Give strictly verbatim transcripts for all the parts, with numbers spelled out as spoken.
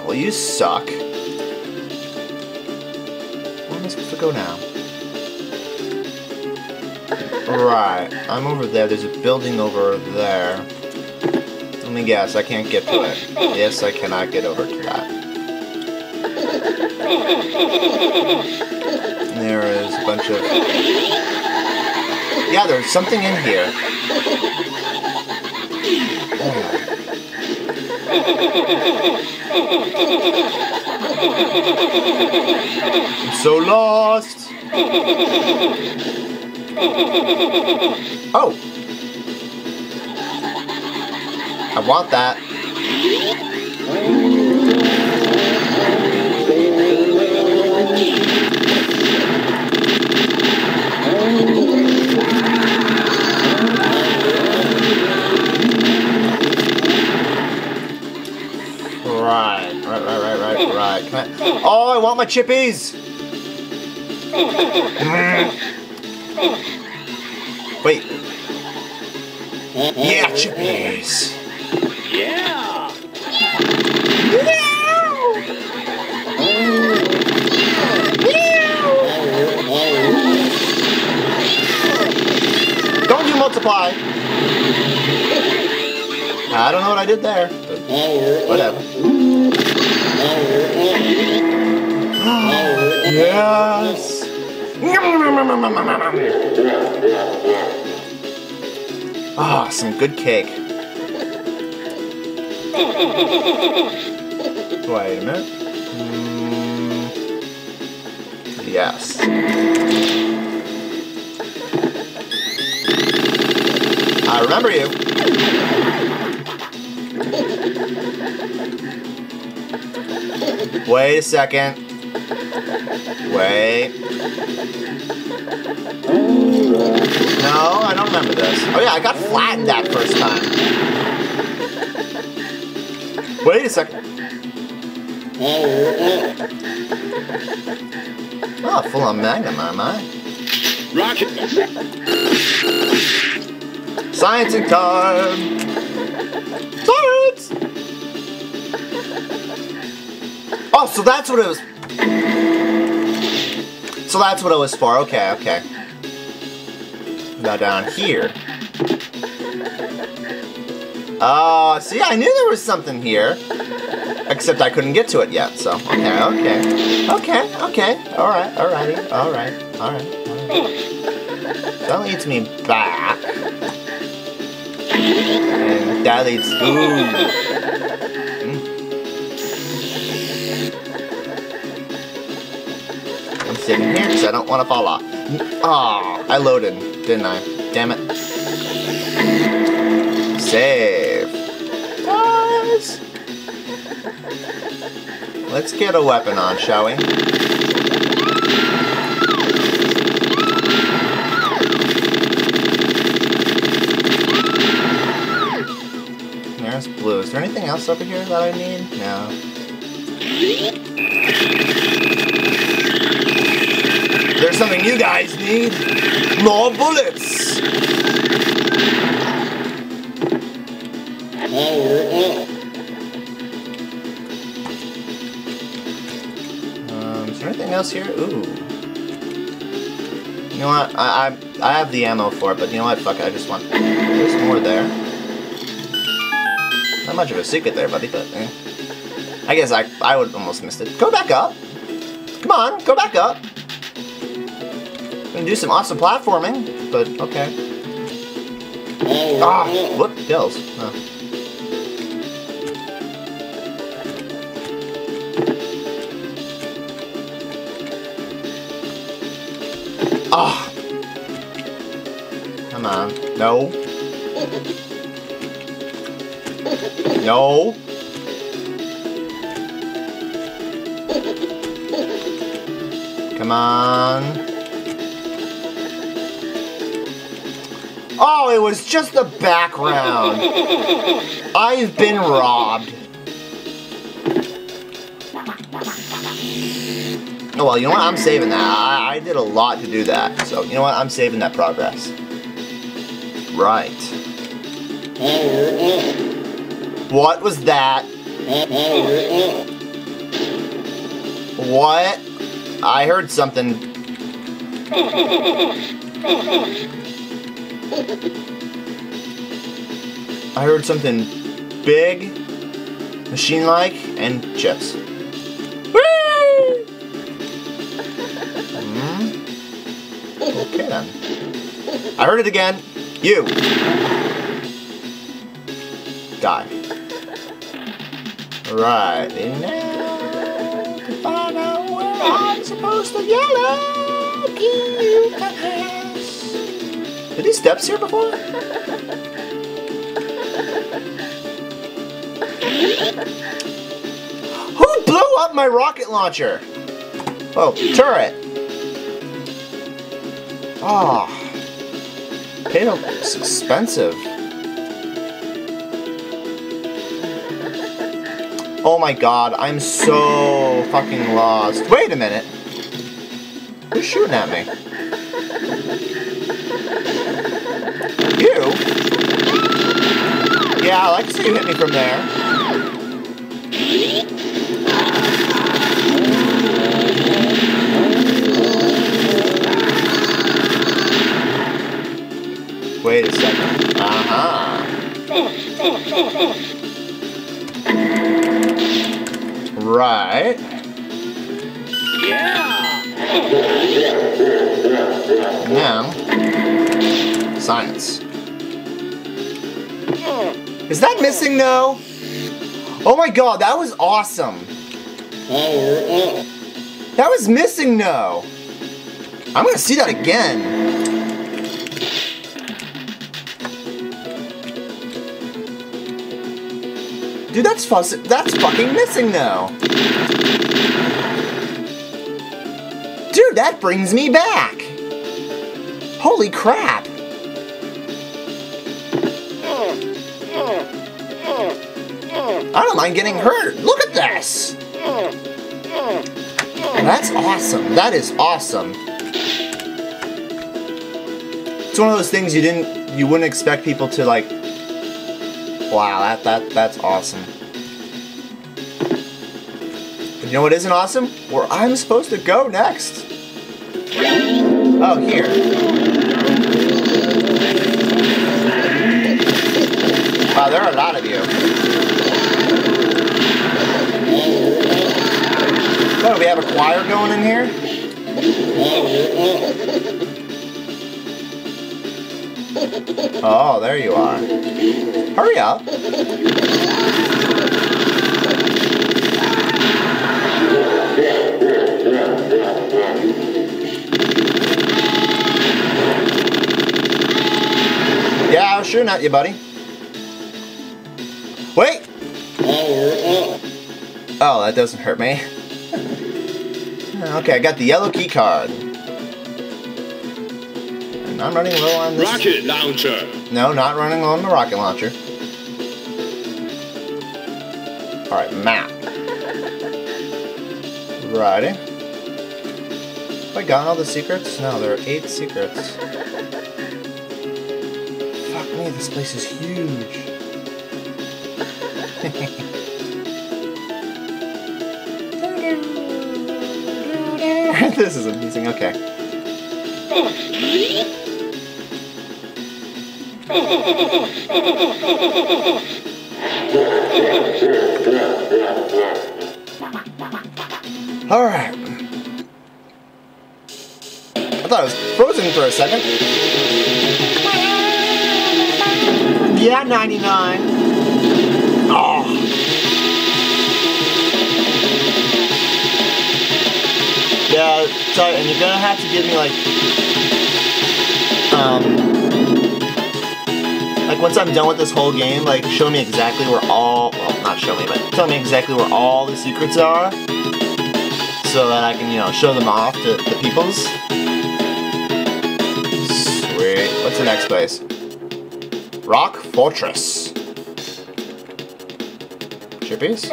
Well, you suck. Where am I supposed to go now? Right, I'm over there. There's a building over there. Let me guess, I can't get to it. Yes, I cannot get over to that. There is a bunch of... Yeah, there's something in here. Oh. I'm so lost! Oh! I want that. Right, right, right, right, right, right. Can I... Oh, I want my chippies! Mm. Wait. Yeah, chippies! Yeah! Don't you multiply! I don't know what I did there, but whatever. Yes! Ah, oh, some good cake. Wait a minute. Mm, yes. I remember you. Wait a second. Wait. No, I don't remember this. Oh yeah, I got flattened that first time. Wait a second. Oh, full on magnum, am I? Rocket! Sciencing time! Science! Oh, so that's what it was. So that's what it was for. Okay, okay. Now down here. Oh, uh, see, I knew there was something here. Except I couldn't get to it yet, so. Okay, okay. Okay, okay. Alright, alrighty. Alright, alright, alright. That leads me back. And that leads. Ooh. Mm. I'm sitting here because I don't want to fall off. Oh, I loaded, didn't I? Damn it. Save. Guys. Let's get a weapon on, shall we? There's blue. Is there anything else over here that I need? No. There's something you guys need. More bullets. Um, is there anything else here? Ooh. You know what? I I I have the ammo for it, but you know what? Fuck it. I just want. There's more there. Not much of a secret there, buddy, but eh. I guess I I would almost missed it. Go back up. Come on, go back up. We can do some awesome platforming, but okay. Ah, what kills? Oh. Ah. Come on. No. No. Come on. Oh, it was just the background. I've been robbed. Oh, well, you know what? I'm saving that. I, I did a lot to do that. So, you know what? I'm saving that progress. Right. What was that? What? I heard something. I heard something big, machine-like, and chips. Mm. Okay then. I heard it again. You. Die. Right. Now to find out where I'm supposed to yellow. Were these steps here before? Who blew up my rocket launcher? Oh, turret. Ah, oh, it's expensive. Oh my god, I'm so fucking lost. Wait a minute. Who's shooting at me? You? Yeah, I like to see you hit me from there. Wait a second. Uh-huh. Right. Yeah. Now, science. Is that missing though? Oh my god, that was awesome. That was missing though. I'm gonna see that again. Dude, that's fuss that's fucking missing though. Dude, that brings me back. Holy crap. I don't mind getting hurt. Look at this. That's awesome. That is awesome. It's one of those things you didn't you wouldn't expect people to like. Wow, that that that's awesome. But you know what isn't awesome? Where I'm supposed to go next. Oh, here. Wow, there are a lot of you. Oh, we have a choir going in here? Oh, there you are. Hurry up. Yeah, I was shooting at you, buddy. Wait! Oh, that doesn't hurt me. Okay, I got the yellow key card. And I'm running low on this. Rocket launcher. No, not running low on the rocket launcher. Alright, map. Righty. Have I gotten all the secrets? No, there are eight secrets. Fuck me, this place is huge. This is amusing, okay. Alright. I thought I was frozen for a second. Yeah, ninety-nine. Oh. Yeah, so, and you're gonna have to give me like, um, like once I'm done with this whole game, like show me exactly where all, well, not show me, but tell me exactly where all the secrets are, so that I can, you know, show them off to the peoples. Sweet. What's the next place? Rock Fortress. Chippies?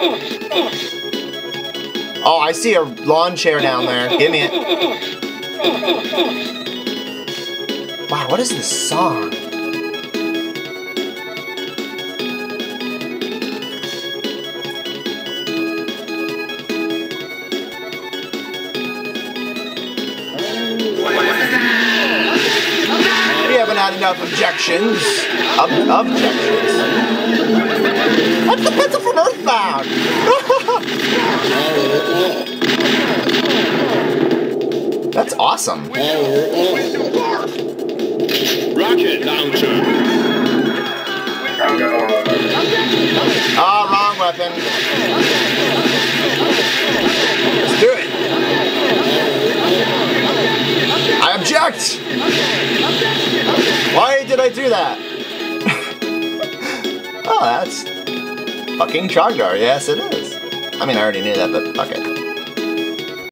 Oh, I see a lawn chair down there. Give me it. Wow, what is this song? Not enough objections. Ob objections. What's the pencil from Earthbound? That's awesome. Rocket launcher. Ah, wrong weapon. Let's do it. I object. Why did I do that? Oh, that's fucking Chagdar. Yes, it is. I mean, I already knew that, but fuck it.